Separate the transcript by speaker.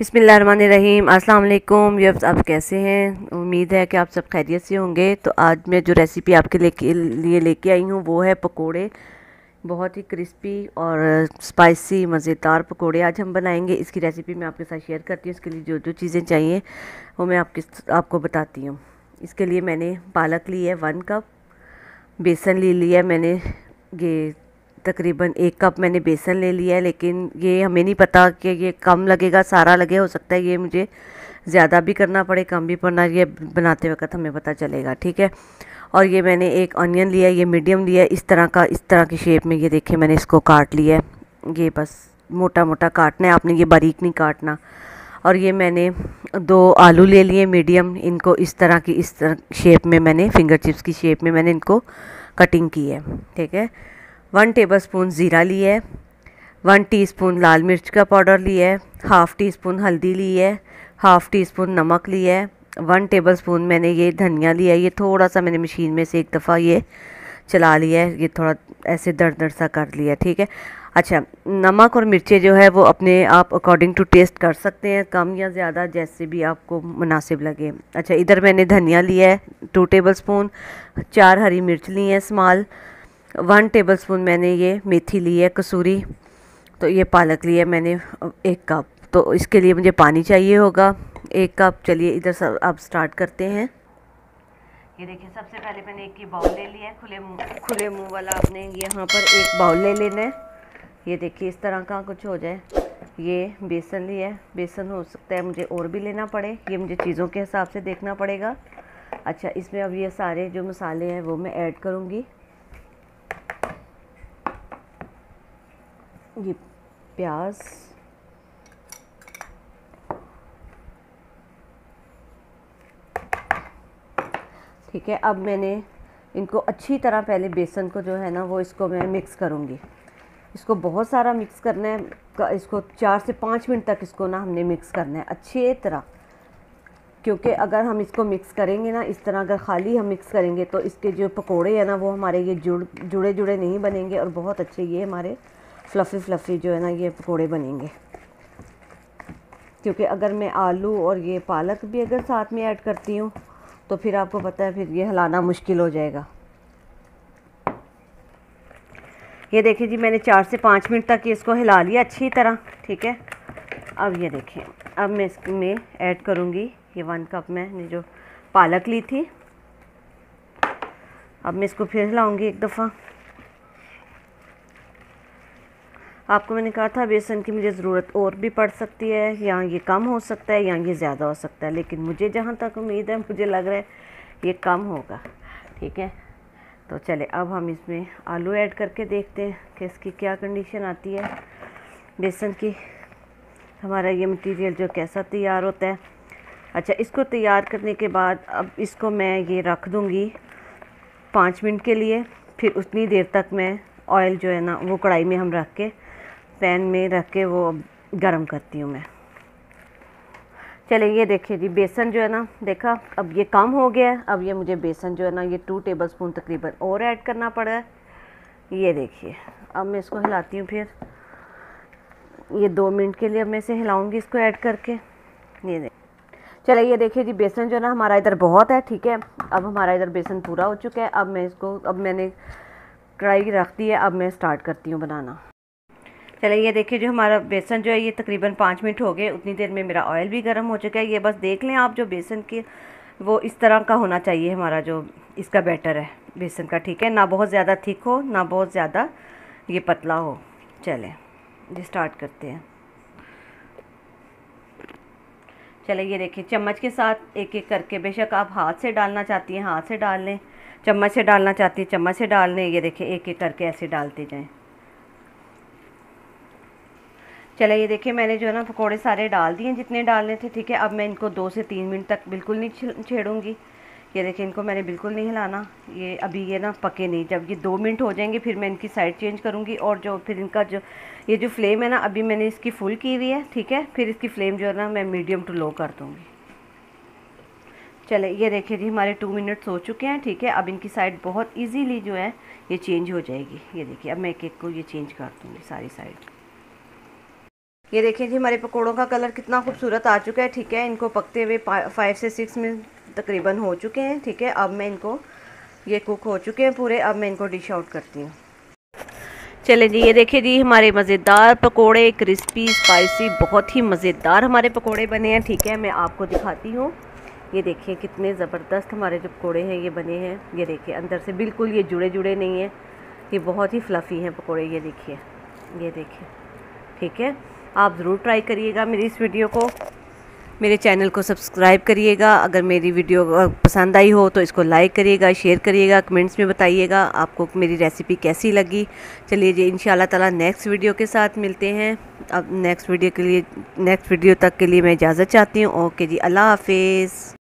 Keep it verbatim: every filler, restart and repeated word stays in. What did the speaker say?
Speaker 1: बिस्मिल्लाहिर्रहमानिर्रहीम। अस्सलाम वालेकुम व्यूअर्स, आप कैसे हैं? उम्मीद है कि आप सब खैरियत से होंगे। तो आज मैं जो रेसिपी आपके लेके लिए लेके आई हूँ वो है पकोड़े। बहुत ही क्रिस्पी और स्पाइसी मज़ेदार पकोड़े आज हम बनाएंगे। इसकी रेसिपी मैं आपके साथ शेयर करती हूँ। इसके लिए जो जो चीज़ें चाहिए वो मैं आपके आपको बताती हूँ। इसके लिए मैंने पालक ली है वन कप, बेसन ले लिया है मैंने, ये तकरीबन एक कप मैंने बेसन ले लिया है। लेकिन ये हमें नहीं पता कि ये कम लगेगा सारा लगे, हो सकता है ये मुझे ज़्यादा भी करना पड़े कम भी पड़ना, ये बनाते वक्त हमें पता चलेगा, ठीक है। और ये मैंने एक ऑनियन लिया है, ये मीडियम लिया है, इस तरह का, इस तरह की शेप में। ये देखिए मैंने इसको काट लिया है। ये बस मोटा मोटा काटना है आपने, ये बारीक नहीं काटना। और ये मैंने दो आलू ले लिए मीडियम, इनको इस तरह की, इस तरह शेप में मैंने, फिंगर चिप्स की शेप में मैंने इनको कटिंग की है, ठीक है। वन टेबलस्पून ज़ीरा लिया है, वन टीस्पून लाल मिर्च का पाउडर लिया है, हाफ़ टी स्पून हल्दी ली है, हाफ़ टी स्पून नमक लिया है, वन टेबलस्पून मैंने ये धनिया लिया है। ये थोड़ा सा मैंने मशीन में से एक दफ़ा ये चला लिया है, ये थोड़ा ऐसे दर दर सा कर लिया, ठीक है। अच्छा, नमक और मिर्चें जो है वो अपने आप अकॉर्डिंग टू टेस्ट कर सकते हैं, कम या ज़्यादा जैसे भी आपको मुनासिब लगे। अच्छा, इधर मैंने धनिया लिया है टू टेबलस्पून, चार हरी मिर्च ली है स्मॉल, वन टेबलस्पून मैंने ये मेथी ली है कसूरी, तो ये पालक लिया मैंने एक कप। तो इसके लिए मुझे पानी चाहिए होगा एक कप। चलिए इधर सब अब स्टार्ट करते हैं। ये देखिए सबसे पहले मैंने एक ही बाउल ले लिया है, खुले मुंह खुले मुंह वाला। आपने यहाँ पर एक बाउल ले लेना है। ये देखिए इस तरह का कुछ हो जाए। ये बेसन लिया है, बेसन हो सकता है मुझे और भी लेना पड़े, ये मुझे चीज़ों के हिसाब से देखना पड़ेगा। अच्छा, इसमें अब ये सारे जो मसाले हैं वो मैं ऐड करूँगी। ये प्याज, ठीक है। अब मैंने इनको अच्छी तरह पहले बेसन को जो है ना वो इसको मैं मिक्स करूँगी। इसको बहुत सारा मिक्स करना है, इसको चार से पाँच मिनट तक इसको ना हमने मिक्स करना है अच्छी तरह। क्योंकि अगर हम इसको मिक्स करेंगे ना इस तरह, अगर ख़ाली हम मिक्स करेंगे तो इसके जो पकोड़े हैं ना वो हमारे ये जुड़ जुड़े जुड़े नहीं बनेंगे और बहुत अच्छे ये हमारे फ्लफ़ी फ्लफ़ी जो है ना ये पकोड़े बनेंगे। क्योंकि अगर मैं आलू और ये पालक भी अगर साथ में ऐड करती हूँ तो फिर आपको पता है फिर ये हिलाना मुश्किल हो जाएगा। ये देखिए जी मैंने चार से पाँच मिनट तक इसको हिला लिया अच्छी तरह, ठीक है। अब ये देखिए, अब मैं इसमें ऐड करूँगी ये वन कप मैंने जो पालक ली थी। अब मैं इसको फिर हिलाऊँगी एक दफ़ा। आपको मैंने कहा था बेसन की मुझे ज़रूरत और भी पड़ सकती है, या ये कम हो सकता है या ये ज़्यादा हो सकता है, लेकिन मुझे जहाँ तक उम्मीद है मुझे लग रहा है ये कम होगा, ठीक है। तो चले अब हम इसमें आलू ऐड करके देखते हैं कि इसकी क्या कंडीशन आती है, बेसन की, हमारा ये मटीरियल जो कैसा तैयार होता है। अच्छा, इसको तैयार करने के बाद अब इसको मैं ये रख दूँगी पाँच मिनट के लिए। फिर उतनी देर तक मैं ऑयल जो है ना वो कढ़ाई में हम रख के, पैन में रख के वो गरम करती हूँ मैं। चलिए ये देखिए जी बेसन जो है ना, देखा अब ये कम हो गया है। अब ये मुझे बेसन जो है ना ये टू टेबलस्पून तकरीबन और ऐड करना पड़ा है। ये देखिए अब मैं इसको हिलाती हूँ, फिर ये दो मिनट के लिए अब मैं इसे हिलाऊंगी इसको ऐड करके। ये देख चलिए ये देखिए जी बेसन जो है ना हमारा इधर बहुत है, ठीक है। अब हमारा इधर बेसन पूरा हो चुका है। अब मैं इसको, अब मैंने कढ़ाई रख दी है, अब मैं स्टार्ट करती हूँ बनाना। चलिए ये देखिए जो हमारा बेसन जो है ये तकरीबन पाँच मिनट हो गए, उतनी देर में मेरा ऑयल भी गर्म हो चुका है। ये बस देख लें आप, जो बेसन की वो इस तरह का होना चाहिए हमारा जो इसका बैटर है बेसन का, ठीक है। ना बहुत ज़्यादा थिक हो ना बहुत ज़्यादा ये पतला हो। चलें ये स्टार्ट करते हैं। चलिए ये देखिए चम्मच के साथ एक एक करके, बेशक आप हाथ से डालना चाहती हैं हाथ से डाल लें, चम्मच से डालना चाहती हैं चम्मच से डाल लें। ये देखिए एक एक करके ऐसे डालते जाएं। चलिए ये देखिए मैंने जो है ना पकोड़े सारे डाल दिए जितने डालने थे, ठीक है। अब मैं इनको दो से तीन मिनट तक बिल्कुल नहीं छेड़ूंगी। ये देखिए इनको मैंने बिल्कुल नहीं हिलाना, ये अभी ये ना पके नहीं। जब ये दो मिनट हो जाएंगे फिर मैं इनकी साइड चेंज करूँगी। और जो फिर इनका जो ये जो फ्लेम है ना अभी मैंने इसकी फुल की हुई है, ठीक है। फिर इसकी फ्लेम जो है ना मैं मीडियम टू लो कर दूँगी। चले ये देखिए जी हमारे टू मिनट्स हो चुके हैं, ठीक है। अब इनकी साइड बहुत ईजीली जो है ये चेंज हो जाएगी। ये देखिए अब मैं एक एक को ये चेंज कर दूँगी सारी साइड। ये देखिए जी हमारे पकोड़ों का कलर कितना खूबसूरत आ चुका है। ठीक है, इनको पकते हुए फाइव से सिक्स मिनट तकरीबन हो चुके हैं। ठीक है, अब मैं इनको, ये कुक हो चुके हैं पूरे, अब मैं इनको डिश आउट करती हूँ। चले जी, ये देखिए जी हमारे मज़ेदार पकोड़े, क्रिस्पी स्पाइसी, बहुत ही मज़ेदार हमारे पकोड़े बने हैं। ठीक है, मैं आपको दिखाती हूँ। ये देखिए कितने ज़बरदस्त हमारे जो पकोड़े हैं ये बने हैं। ये देखिए अंदर से बिल्कुल ये जुड़े जुड़े नहीं हैं, ये बहुत ही फ्लफ़ी हैं पकोड़े। ये देखिए, ये देखिए। ठीक है, आप ज़रूर ट्राई करिएगा मेरी इस वीडियो को, मेरे चैनल को सब्सक्राइब करिएगा। अगर मेरी वीडियो पसंद आई हो तो इसको लाइक करिएगा, शेयर करिएगा, कमेंट्स में बताइएगा आपको मेरी रेसिपी कैसी लगी। चलिए जी, इंशाल्लाह ताला नेक्स्ट वीडियो के साथ मिलते हैं। अब नेक्स्ट वीडियो के लिए, नेक्स्ट वीडियो तक के लिए मैं इजाज़त चाहती हूँ। ओके जी, अल्लाह हाफिज़।